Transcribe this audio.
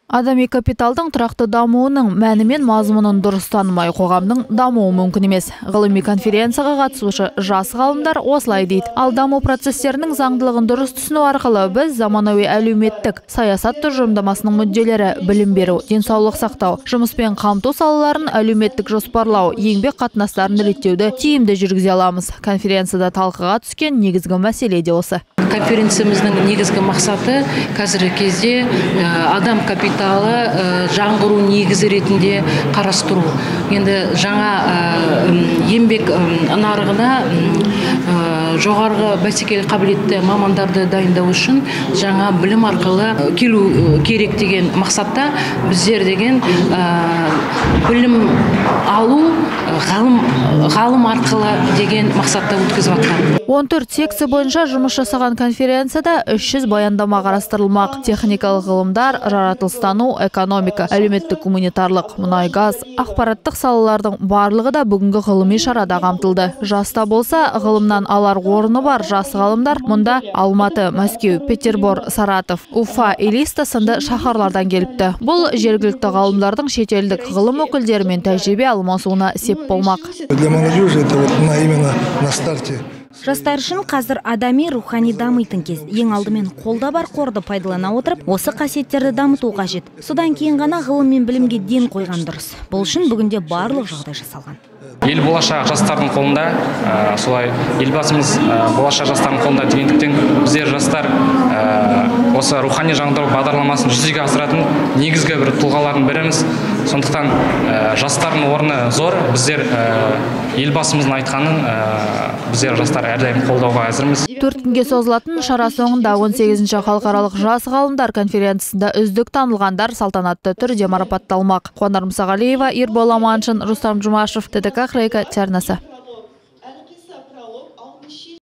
Адами капиталдың тұрақты дамуының мәні мен мазмұнын дұрыс танымай қоғамның дамуы мүмкін емес. Ғылыми конференцияға қатысушы жас ғалымдар осылай дейді. Ал даму процестерінің заңдылығын дұрыс түсіну арқылы біз заманауи әлеуметтік саясат тұжырымдамасының мүдделері, білім беру, денсаулық сақтау, жұмыспен қамту салаларын әлеуметтік жоспарлау, еңбек қатынастарын реттеуді тиімді жүргізе аламыз. Конференцияда талқыға түскен негізгі мәселе де осы. Конференциямыздың негізгі мақсаты қазіргі кезде адам капиталы жаңғыру негізі ретінде қарастыру. Енді жаңа еңбек нарығына жоғарғы бәсекеге қабілетті мамандарды дайындау үшін жаңа білім арқылы келу керек деген мақсатта біздер деген білім алу ғалым арқылы деген мақсатта өткізіп жатқан. 14 секция бойынша жұмыс жасаған конференцияда 300 баяндама қарастырылмақ. Техникалық ғылымдар, жаратылыстану, экономика, әлеуметтік гуманитарлық, мұнай газ, ақпараттық салалардың барлығы да бүгінгі ғылыми шарада қамтылды. Жаста болса, ғылымнан алар орны бар жас ғалымдар мұнда Алматы, Мәскеу, Петербор, Саратов, Уфа, Элиста сынды шаһарлардан келіпті. Бұл жергілікті ғалымдардың шетелдік ғылым өкілдерімен тәжірибе алмасуына сеп болмақ. Для молодежи это вот именно на старте. Жастар үшін қазір адами рухани дамитын кез. Ең алдымен қолда бар қорды пайдалана отырып, осы қасиеттерді дамыту қажет. Содан кейін ғана ғылым мен білімге ден қойған дұрыс. Бұл үшін бүгінде барлық жағдай жасалған. Ел болашақ жастардың қолында, солай елбасымыз болашақ жастардың қолында дегендіктен біздер жастар осы рухани жаңғыру бағдарламасын жүзеге асыратын негізгі бір тұлғалардың біріміз. Сондықтан жастардың орны зор. Біздер елбасымыздың айтқанын біздер жастар әрдайым қолдауға әзірміз. 4 күнге созылатын шара соңында 18-ші халықаралық жас ғалымдар конференциясында үздік танылғандар салтанатты түрде марапатталмақ. Қуанар Мұсағалиева, Ербол Аманшин, Рустам Жұмашев, ТДК Хрейка, Чернасы.